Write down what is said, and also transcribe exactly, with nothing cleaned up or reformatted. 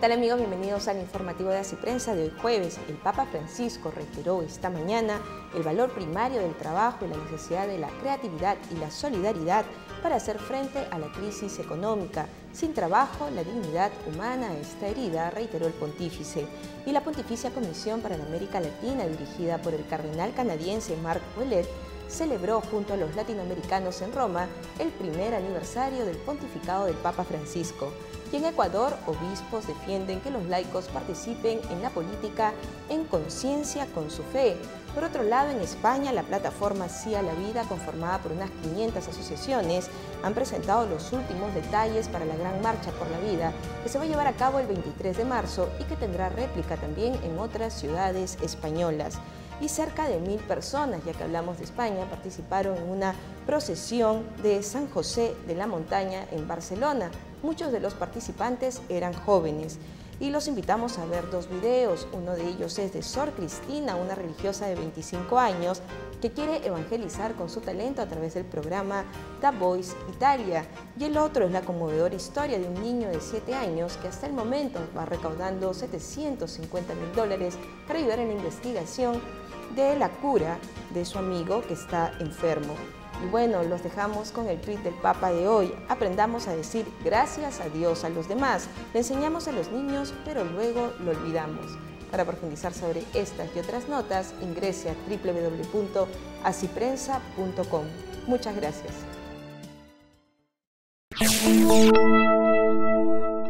tal amigos? Bienvenidos al informativo de Así Prensa de hoy jueves. El Papa Francisco reiteró esta mañana el valor primario del trabajo y la necesidad de la creatividad y la solidaridad para hacer frente a la crisis económica. Sin trabajo, la dignidad humana está herida, reiteró el pontífice. Y la Pontificia Comisión para la América Latina, dirigida por el cardenal canadiense Marc Ouellet, celebró junto a los latinoamericanos en Roma el primer aniversario del pontificado del Papa Francisco. Y en Ecuador, obispos defienden que los laicos participen en la política en conciencia con su fe. Por otro lado, en España, la plataforma Sí a la Vida, conformada por unas quinientas asociaciones, han presentado los últimos detalles para la Gran Marcha por la Vida, que se va a llevar a cabo el veintitrés de marzo y que tendrá réplica también en otras ciudades españolas. Y cerca de mil personas, ya que hablamos de España, participaron en una procesión de San José de la Montaña en Barcelona. Muchos de los participantes eran jóvenes y los invitamos a ver dos videos. Uno de ellos es de Sor Cristina, una religiosa de veinticinco años que quiere evangelizar con su talento a través del programa The Voice Italia. Y el otro es la conmovedora historia de un niño de siete años que hasta el momento va recaudando setecientos cincuenta mil dólares para ayudar en la investigación de la cura de su amigo que está enfermo. Y bueno, los dejamos con el tweet del Papa de hoy. Aprendamos a decir gracias a Dios a los demás. Le enseñamos a los niños, pero luego lo olvidamos. Para profundizar sobre estas y otras notas, ingrese a w w w punto así prensa punto com. Muchas gracias.